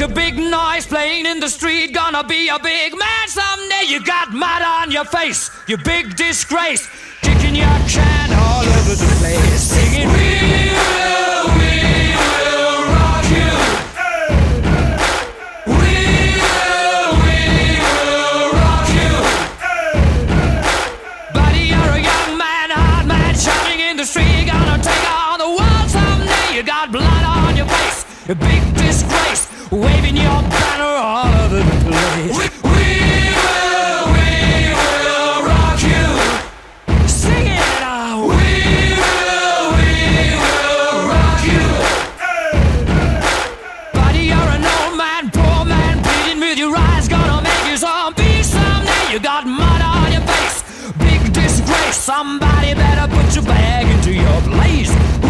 your big noise playing in the street. Gonna be a big man someday. You got mud on your face, you big disgrace. Kicking your can all over the place. Singing, we will rock you. We will rock you. Buddy, you're a young man, hard man, shouting in the street. Gonna take on the world someday. You got blood on your face, a big disgrace, waving your banner all over the place. We will rock you. Sing it out. We will rock you. Buddy, you're an old man, poor man, pleading with your eyes. Gonna make you zombie someday. You got mud on your face, big disgrace. Somebody better put your bag into your place.